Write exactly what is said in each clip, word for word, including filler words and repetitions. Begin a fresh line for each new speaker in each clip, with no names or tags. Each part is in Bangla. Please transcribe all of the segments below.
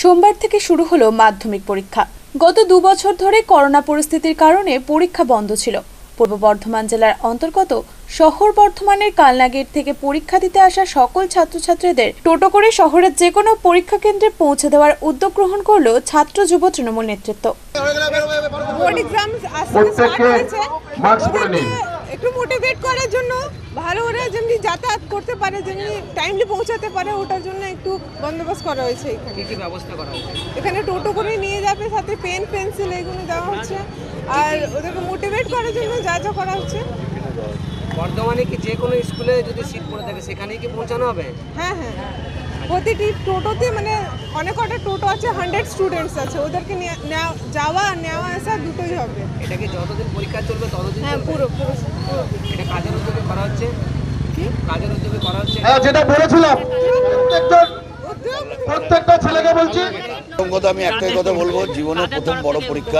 সোমবার থেকে শুরু হলো মাধ্যমিক পরীক্ষা। গত দু বছর ধরে করোনা পরিস্থিতির কারণে পরীক্ষা বন্ধ ছিল। পূর্ব বর্ধমান জেলার অন্তর্গত শহর বর্ধমানের কালনা গেট থেকে পরীক্ষা দিতে আসা সকল ছাত্রছাত্রীদের টোটো করে শহরের যে কোনো পরীক্ষা কেন্দ্রে পৌঁছে দেওয়ার উদ্যোগ গ্রহণ করলো ছাত্র যুব তৃণমূল নেতৃত্ব।
একটু মোটিভেট করার জন্য ভালো ওরা যেমনি যাতায়াত করতে পারে, যেমনি টাইমলি পৌঁছাতে পারে, ওটার জন্য একটু বন্দোবস্ত করা হয়েছে। এখানে
কি কি ব্যবস্থা করা হয়েছে?
এখানে টোটো করে নিয়ে যাবে, সাথে পেন পেন্সিল এগুলো দেওয়া হচ্ছে, আর ওদেরকে মোটিভেট করার জন্য যা যা করা হচ্ছে।
বর্ধমানে কি যে কোনো স্কুলে যদি সিট পড়ে থাকে সেখানেই কি পৌঁছানো হবে?
হ্যাঁ হ্যাঁ, প্রতিটি টোটোতে মানে অনেক কটা টোটো আছে, হান্ড্রেড স্টুডেন্টস আছে, ওদেরকে যাওয়া নেওয়া আসা দুটোই হবে।
এটা কি যতদিন পরীক্ষা চলবে ততদিন?
হ্যাঁ, পুরো পুরো।
এটা কাজের উদ্যোগে করা হচ্ছে।
কি
কাজের উদ্যোগে করা হচ্ছে?
হ্যাঁ, যেটা বলেছিলাম প্রত্যেকটা ছেলেকে বলছি।
আমি একটাই কথা বলবো, জীবনের প্রথম বড় পরীক্ষা,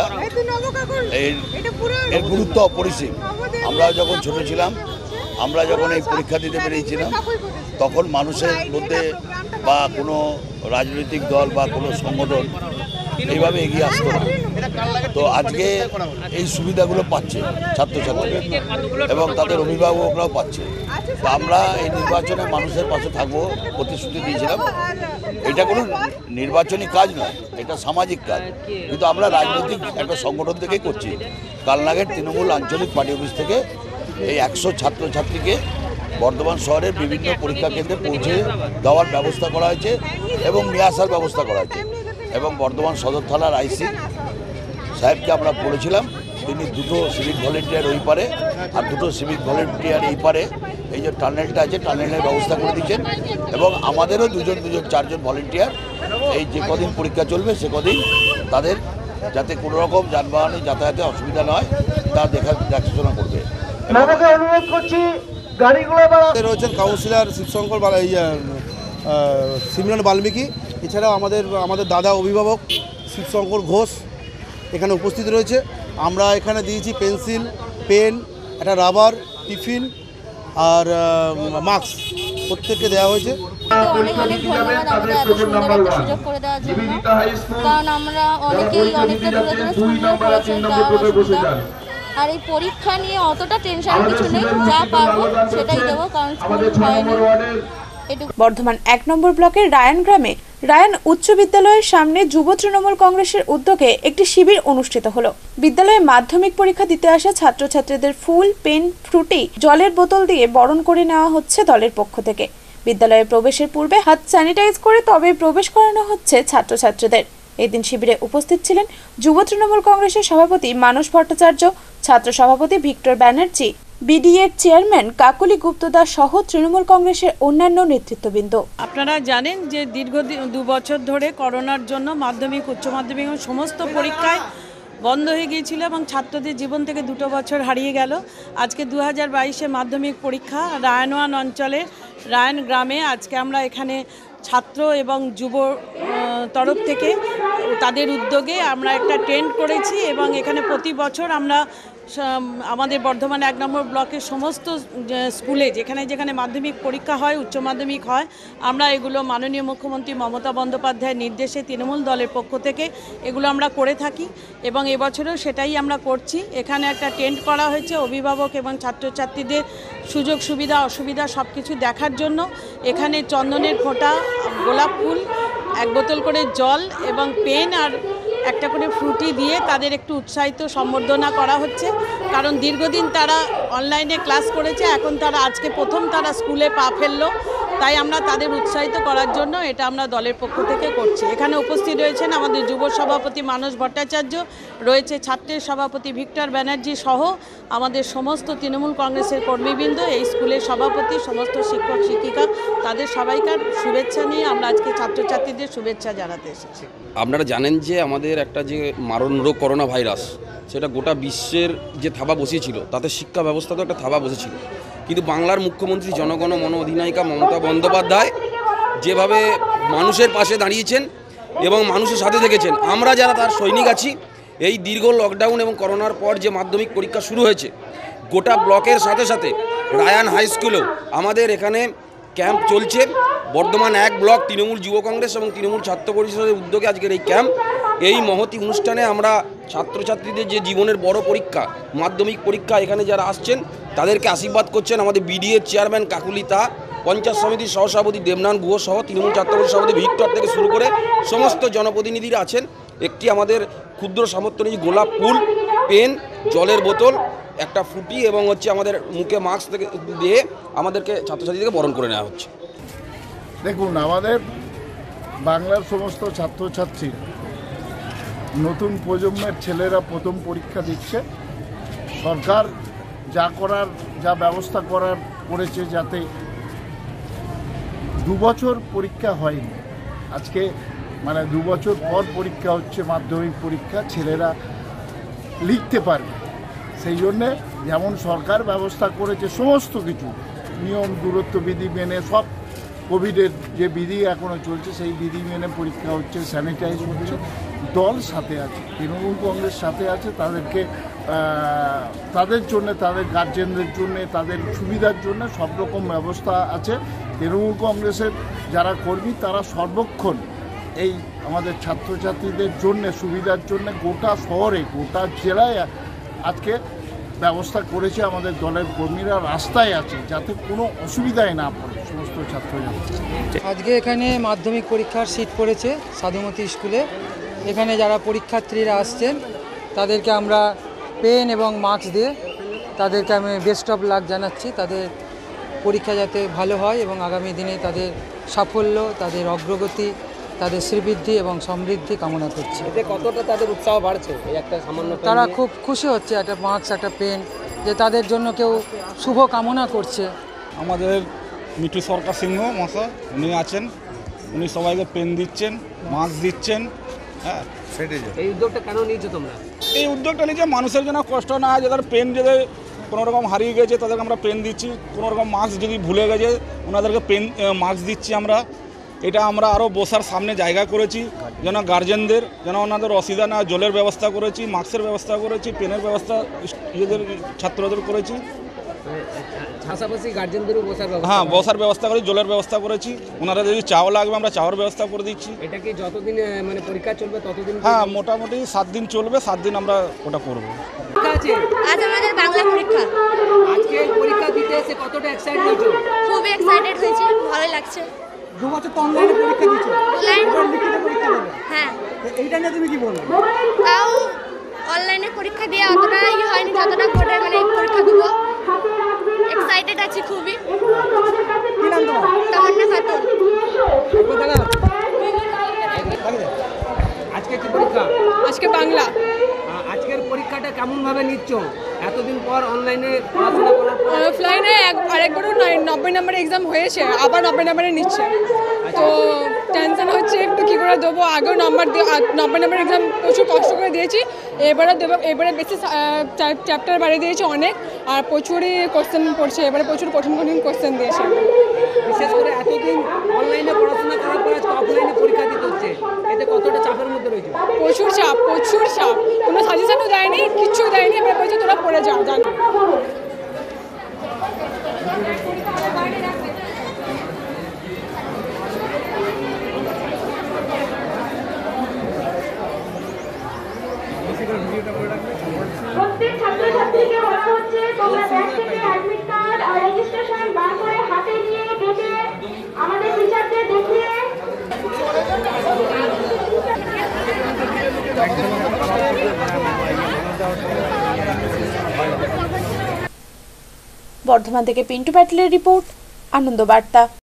এর গুরুত্ব অপরিসীম। আমরা যখন ছোট ছিলাম, আমরা যখন এই পরীক্ষা দিতে বেরিয়েছিলাম, তখন মানুষের মধ্যে বা কোনো রাজনৈতিক দল বা কোনো সংগঠন এইভাবে এগিয়ে আসতো না। তো আজকে এই সুবিধাগুলো পাচ্ছে ছাত্রছাত্রীরা এবং তাদের অভিভাবকরাও পাচ্ছে। তো আমরা এই নির্বাচনে মানুষের পাশে থাকবো প্রতিশ্রুতি দিয়েছিলাম। এটা কোনো নির্বাচনী কাজ নয়, এটা সামাজিক কাজ, কিন্তু আমরা রাজনৈতিক একটা সংগঠন থেকেই করছি। কালনাগের তৃণমূল আঞ্চলিক পার্টি অফিস থেকে এই একশো ছাত্রছাত্রীকে বর্ধমান শহরের বিভিন্ন পরীক্ষা কেন্দ্রে পৌঁছে দেওয়ার ব্যবস্থা করা হয়েছে এবং নিয়ে আসার ব্যবস্থা করা হয়েছে। এবং বর্ধমান সদর থানার আইসি সাহেবকে আমরা বলেছিলাম, তিনি দুটো সিভিক ভলেন্টিয়ার ওই পারে আর দুটো সিভিক ভলেন্টিয়ার এই পারে, এই যে টানেলটা আছে টানেলের ব্যবস্থা করে দিচ্ছেন। এবং আমাদেরও দুজন দুজন চারজন ভলেন্টিয়ার এই যে কদিন পরীক্ষা চলবে সে কদিন তাদের যাতে কোনো রকম যানবাহনে যাতায়াতে অসুবিধা নয় তা দেখা দেখাশোনা করবে।
অনুরোধ করছি গাড়িগুলো
রয়েছেন কাউন্সিলর শিবশঙ্কর সিমরন বাল্মীকি, এছাড়াও আমাদের আমাদের দাদা অভিভাবক শিবশঙ্কর ঘোষ এখানে উপস্থিত রয়েছে। আমরা এখানে দিয়েছি পেন্সিল, পেন, একটা রাবার, টিফিন আর মাস্ক প্রত্যেককে দেওয়া হয়েছে।
অনেক অনেক ধন্যবাদ আমাদের এত সুন্দর একটা সুযোগ করে দেওয়ার জন্য, কারণ আমরা অনেকেই অনেকটা দূরে দূরে স্কুলে পড়েছে, যাওয়ার অসুবিধা। আর এই পরীক্ষা নিয়ে অতটা টেনশন কিছু নেই, যা পারবো সেটাই দেবো, কারণ স্কুল হয়নি।
বর্ধমান এক নম্বর ব্লকের রায়ান গ্রামে রায়ান উচ্চ বিদ্যালয়ের সামনে যুব তৃণমূল কংগ্রেসের উদ্যোগে একটি শিবির অনুষ্ঠিত হলো। বিদ্যালয়ে মাধ্যমিক পরীক্ষা দিতে আসা ছাত্রছাত্রীদের ফুল, পেন, ফ্রুটি, জলের বোতল দিয়ে বরণ করে নেওয়া হচ্ছে দলের পক্ষ থেকে। বিদ্যালয়ে প্রবেশের পূর্বে হাত স্যানিটাইজ করে তবে প্রবেশ করানো হচ্ছে ছাত্রছাত্রীদের। এদিন শিবিরে উপস্থিত ছিলেন যুব তৃণমূল কংগ্রেসের সভাপতি মানস ভট্টাচার্য, ছাত্র সভাপতি ভিক্টর ব্যানার্জি, বিডিএর চেয়ারম্যান কাকলি গুপ্তদাস সহ তৃণমূল কংগ্রেসের অন্যান্য নেতৃত্ববৃন্দ।
আপনারা জানেন যে দীর্ঘ দু বছর ধরে করোনার জন্য মাধ্যমিক, উচ্চ মাধ্যমিক সমস্ত পরীক্ষায় বন্ধ হয়ে গিয়েছিল এবং ছাত্রদের জীবন থেকে দুটো বছর হারিয়ে গেল। আজকে দু হাজার বাইশে মাধ্যমিক পরীক্ষা রায়ানওয়ান অঞ্চলের রায়ান গ্রামে আজকে আমরা এখানে ছাত্র এবং যুব তরফ থেকে তাদের উদ্যোগে আমরা একটা টেন্ট করেছি এবং এখানে প্রতি বছর আমরা আমাদের বর্ধমান এক নম্বর ব্লকের সমস্ত স্কুলে যেখানে যেখানে মাধ্যমিক পরীক্ষা হয়, উচ্চ মাধ্যমিক হয়, আমরা এগুলো মাননীয় মুখ্যমন্ত্রী মমতা বন্দ্যোপাধ্যায়ের নির্দেশে তৃণমূল দলের পক্ষ থেকে এগুলো আমরা করে থাকি এবং এবছরেও সেটাই আমরা করছি। এখানে একটা টেন্ট করা হয়েছে অভিভাবক এবং ছাত্রছাত্রীদের সুযোগ সুবিধা অসুবিধা সব কিছু দেখার জন্য। এখানে চন্দনের ফোঁটা, গোলাপ ফুল, এক বোতল করে জল এবং পেন আর একটা করে ফ্রুটি দিয়ে তাদের একটু উৎসাহিত সম্বর্ধনা করা হচ্ছে, কারণ দীর্ঘদিন তারা অনলাইনে ক্লাস করেছে, এখন তারা আজকে প্রথম তারা স্কুলে পা ফেললো, তাই আমরা তাদের উৎসাহিত করার জন্য এটা আমরা দলের পক্ষ থেকে করছি। এখানে উপস্থিত রয়েছেন আমাদের যুব সভাপতি মানস ভট্টাচার্য, রয়েছে ছাত্রের সভাপতি ভিক্টর ব্যানার্জি সহ আমাদের সমস্ত তৃণমূল কংগ্রেসের কর্মীবৃন্দ, এই স্কুলের সভাপতি, সমস্ত শিক্ষক শিক্ষিকা, তাদের সবাইকার শুভেচ্ছা নিয়ে আমরা আজকে ছাত্রছাত্রীদের শুভেচ্ছা জানাতে এসেছি।
আপনারা জানেন যে আমাদের একটা যে মারণ রোগ করোনা ভাইরাস, সেটা গোটা বিশ্বের যে থাবা বসিয়েছিল তাতে শিক্ষা ব্যবস্থাতেও একটা থাবা বসেছিল, কিন্তু বাংলার মুখ্যমন্ত্রী জনগণ মন অধিনায়িকা মমতা বন্দ্যোপাধ্যায় যেভাবে মানুষের পাশে দাঁড়িয়েছেন এবং মানুষের সাথে থেকেছেন, আমরা যারা তার সৈনিক আছি, এই দীর্ঘ লকডাউন এবং করোনার পর যে মাধ্যমিক পরীক্ষা শুরু হয়েছে, গোটা ব্লকের সাথে সাথে রায়ান হাই স্কুলেও আমাদের এখানে ক্যাম্প চলছে। বর্ধমান এক ব্লক তৃণমূল যুব কংগ্রেস এবং তৃণমূল ছাত্র পরিষদের উদ্যোগে আজকের এই ক্যাম্প। এই মহতি অনুষ্ঠানে আমরা ছাত্রছাত্রীদের যে জীবনের বড় পরীক্ষা মাধ্যমিক পরীক্ষা, এখানে যারা আসছেন তাদেরকে আশীর্বাদ করছেন আমাদের বিডিএর চেয়ারম্যান কাকুলিতা, পঞ্চায়েত সমিতির সহসভাপতি দেবনান গুহ সহ তৃণমূল ছাত্র পরিষদ সভাপতি ভিক্টর থেকে শুরু করে সমস্ত জনপ্রতিনিধিরা আছেন। একটি আমাদের ক্ষুদ্র সামর্থ্য নিয়ে গোলাপ ফুল, পেন, জলের বোতল, একটা ফুটি এবং হচ্ছে আমাদের মুখে মাস্ক থেকে দিয়ে আমাদেরকে ছাত্রছাত্রীদেরকে বরণ করে নেওয়া হচ্ছে।
দেখুন, আমাদের বাংলার সমস্ত ছাত্রছাত্রী নতুন প্রজন্মের ছেলেরা প্রথম পরীক্ষা দিচ্ছে। সরকার যা করার যা ব্যবস্থা করার করেছে, যাতে দু বছর পরীক্ষা হয়নি, আজকে মানে দু বছর পর পরীক্ষা হচ্ছে, মাধ্যমিক পরীক্ষা ছেলেরা লিখতে পারবে। সেই জন্যে যেমন সরকার ব্যবস্থা করেছে সমস্ত কিছু নিয়ম দূরত্ব বিধি মেনে, সব কোভিডের যে বিধি এখনও চলছে সেই বিধি মেনে পরীক্ষা হচ্ছে, স্যানিটাইজ হচ্ছে। দল সাথে আছে, তৃণমূল কংগ্রেস সাথে আছে, তাদেরকে তাদের জন্য, তাদের গার্জেনদের জন্য, তাদের সুবিধার জন্য সব রকম ব্যবস্থা আছে। তৃণমূল কংগ্রেসের যারা কর্মী তারা সর্বক্ষণ এই আমাদের ছাত্রছাত্রীদের জন্য, সুবিধার জন্য গোটা শহরে, গোটা জেলায় আজকে ব্যবস্থা করেছে। আমাদের দলের কর্মীরা রাস্তায় আছে যাতে কোনো অসুবিধায় না পড়ে সমস্ত ছাত্রছাত্রী।
আজকে এখানে মাধ্যমিক পরীক্ষার সিট পড়েছে সাধুমতি স্কুলে। এখানে যারা পরীক্ষার্থীরা আসছেন তাদেরকে আমরা পেন এবং মাস্ক দিয়ে তাদেরকে আমি বেস্ট অফ লাক জানাচ্ছি। তাদের পরীক্ষা যাতে ভালো হয় এবং আগামী দিনে তাদের সাফল্য, তাদের অগ্রগতি, তাদের শ্রীবৃদ্ধি এবং সমৃদ্ধি কামনা করছে।
এতে কতটা তাদের উৎসাহ বাড়ছে এই একটা সামান্য?
তারা খুব খুশি হচ্ছে, একটা মাস্ক, একটা পেন, যে তাদের জন্য কেউ শুভ কামনা করছে।
আমাদের মিঠু সরকার সিংহ মশাই উনি আছেন, উনি সবাইকে পেন দিচ্ছেন, মাস্ক দিচ্ছেন। হ্যাঁ, সেটাই।
এই উদ্যোগটা কেন নিয়েছো তোমরা?
এই উদ্যোগটা নিয়েছে মানুষের জন্য কষ্ট না হয়, যাদের পেন যদি কোনো রকম হারিয়ে গেছে তাদেরকে আমরা পেন দিচ্ছি, কোনো রকম মাস্ক যদি ভুলে গেছে ওনাদেরকে পেন মাস্ক দিচ্ছি আমরা। এটা আমরা আরও বসার সামনে জায়গা করেছি যেন গার্জেনদের যেন ওনাদের অসুবিধা না, জলের ব্যবস্থা করেছি, মাস্কের ব্যবস্থা করেছি, পেনের ব্যবস্থা ইয়েদের ছাত্রদের করেছি,
পাশাপাশি গার্জেনদেরও বসার ব্যবস্থা।
হ্যাঁ, বসার ব্যবস্থা করেছি, জলের ব্যবস্থা করেছি। ওনারা যদি চাও লাগবে আমরা চাওয়ার ব্যবস্থা করে দিচ্ছি।
এটা কি যতদিন মানে পরীক্ষা চলবে ততদিন?
হ্যাঁ, মোটামুটি সাত দিন চলবে, সাত দিন আমরা ওটা করবো।
আজ আমাদের বাংলা পরীক্ষা।
আজকে পরীক্ষা দিতে এসে কতটা এক্সাইটেড হয়েছো?
খুবই এক্সাইটেড হয়েছে, ভালো লাগছে।
দু বছর তো অনলাইনে পরীক্ষা দিচ্ছ,
লিখিত পরীক্ষা দেবে? হ্যাঁ।
এইটা নিয়ে তুমি কি বলবে?
তাও অনলাইনে পরীক্ষা দিয়ে অতটা ই হয়নি যতটা বোর্ডে মানে পরীক্ষা দেবো। এক্সাইটেড আছি খুবই।
কি নাম তোমার?
তামান্না খাতুন।
আজকে কি পরীক্ষা?
আজকে বাংলা।
আজকের পরীক্ষাটা কেমন ভাবে নিচ্ছ? এতদিন পর অনলাইনে পড়াশোনা করার পর
অফলাইনে আরেকবারও নব্বই নম্বরের এক্সাম হয়েছে, আবার নব্বই নম্বরে নিচ্ছে, তো টেনশন হচ্ছে একটু কী করে দেবো। আগেও নম্বর দিয়ে নব্বই নম্বরের এক্সাম প্রচুর কষ্ট করে দিয়েছি, এবারে দেবো। এবারে বেশি চ্যাপ্টার বাড়িয়ে দিয়েছে অনেক, আর প্রচুরই কোশ্চেন পড়ছে, এবারে প্রচুর কঠিন কঠিন কোশ্চেন দিয়েছে।
বিশেষ করে এতদিন অনলাইনে পড়াশোনা করার পর অফলাইনে পরীক্ষা দিতে হচ্ছে, এতে কতটা চাপের মধ্যে রয়েছে?
প্রচুর চাপ, প্রচুর চাপ। কোনো সাজেশনও দেয়নি, কিচ্ছু দেয়নি, এবার বলছে তোরা পড়ে যাও, জানো।
প্রত্যেক ছাত্রছাত্রীকে বলা হচ্ছে তোমরা ব্যাগ থেকে অ্যাডমিট কার্ড আর রেজিস্ট্রেশন বার করে হাতে নিয়ে কেটে আমাদের টিচারদের দেখিয়ে
বর্ধমান থেকে পিন্টু প্যাটেলের রিপোর্ট, আনন্দ বার্তা।